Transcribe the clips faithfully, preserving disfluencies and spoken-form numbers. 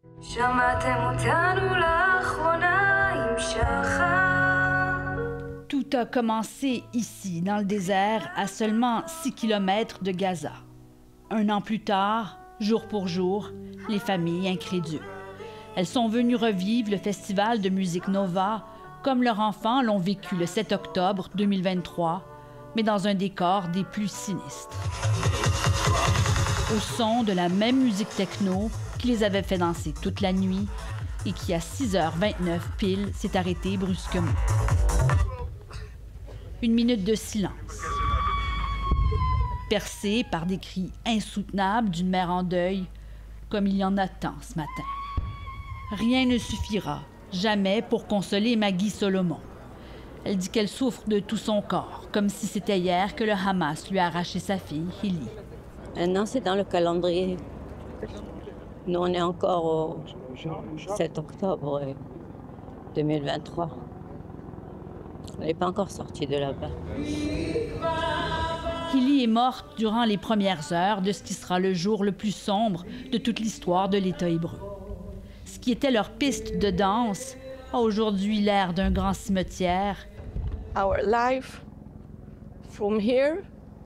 Tout a commencé ici, dans le désert, à seulement six kilomètres de Gaza. Un an plus tard, jour pour jour, les familles incrédules. Elles sont venues revivre le festival de musique Nova comme leurs enfants l'ont vécu le sept octobre deux mille vingt-trois, mais dans un décor des plus sinistres. Au son de la même musique techno qui les avait fait danser toute la nuit et qui, à six heures vingt-neuf pile, s'est arrêtée brusquement. Une minute de silence, percée par des cris insoutenables d'une mère en deuil, comme il y en a tant ce matin. Rien ne suffira, jamais, pour consoler Maggie Solomon. Elle dit qu'elle souffre de tout son corps, comme si c'était hier que le Hamas lui a arraché sa fille, Hili. Maintenant, c'est dans le calendrier. Nous, on est encore au sept octobre deux mille vingt-trois. Elle n'est pas encore sortie de là-bas. Hili est morte durant les premières heures de ce qui sera le jour le plus sombre de toute l'histoire de l'État hébreu. Ce qui était leur piste de danse a aujourd'hui l'air d'un grand cimetière. Our life from here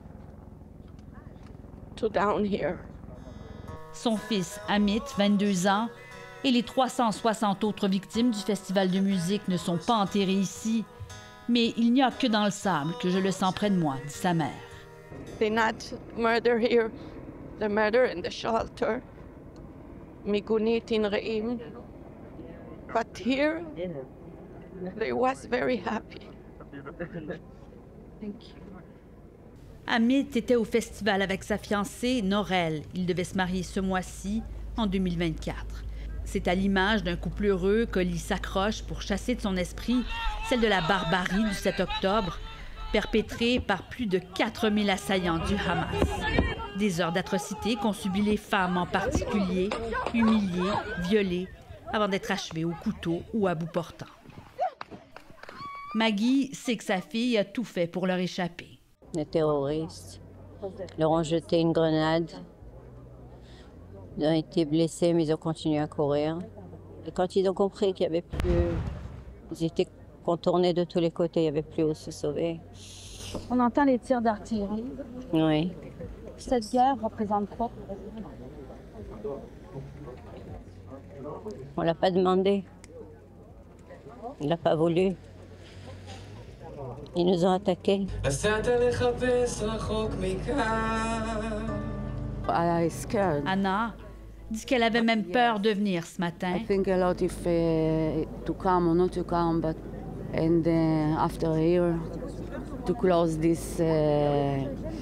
to down here. Son fils Amit, vingt-deux ans, et les trois cent soixante autres victimes du festival de musique ne sont pas enterrés ici, mais il n'y a que dans le sable que je le sens près de moi, dit sa mère. They not murder here, the murder in the shelter. Migunit in Re'im. But here, they was very happy. Thank you. Amit était au festival avec sa fiancée, Norel. Ils devaient se marier ce mois-ci, en deux mille vingt-quatre. C'est à l'image d'un couple heureux qu'Oli s'accroche pour chasser de son esprit celle de la barbarie du sept octobre, perpétrée par plus de quatre mille assaillants du Hamas. Des heures d'atrocités qu'ont subi les femmes en particulier, humiliées, violées, avant d'être achevées au couteau ou à bout portant. Maggie sait que sa fille a tout fait pour leur échapper. Les terroristes leur ont jeté une grenade. Ils ont été blessés, mais ils ont continué à courir. Et quand ils ont compris qu'il n'y avait plus... Ils étaient contournés de tous les côtés, il n'y avait plus où se sauver. On entend les tirs d'artillerie. Oui. Cette guerre représente quoi? On ne l'a pas demandé. Il n'a pas voulu. Ils nous ont attaqués. Anna dit qu'elle avait même peur de venir ce matin. I think a lot if uh, to come or not to come, but and uh, after a year to close this, uh,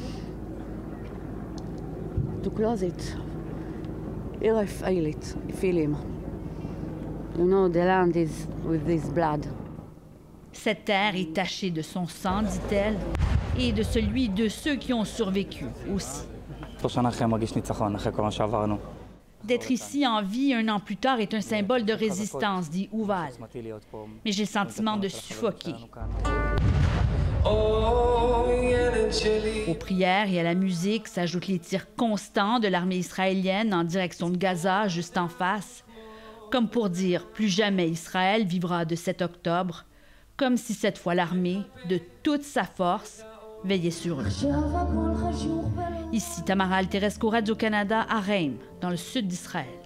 to close it. Here I feel it, I feel him. You know, the land is with this blood. Cette terre est tachée de son sang, dit-elle, et de celui de ceux qui ont survécu aussi. D'être ici en vie un an plus tard est un symbole de résistance, dit Ouval. Mais j'ai le sentiment de suffoquer. Aux prières et à la musique s'ajoutent les tirs constants de l'armée israélienne en direction de Gaza, juste en face, comme pour dire plus jamais Israël vivra de sept octobre, comme si cette fois l'armée, de toute sa force, veillait sur eux. Ici, Tamara Alterescu, Radio-Canada, à Reim, dans le sud d'Israël.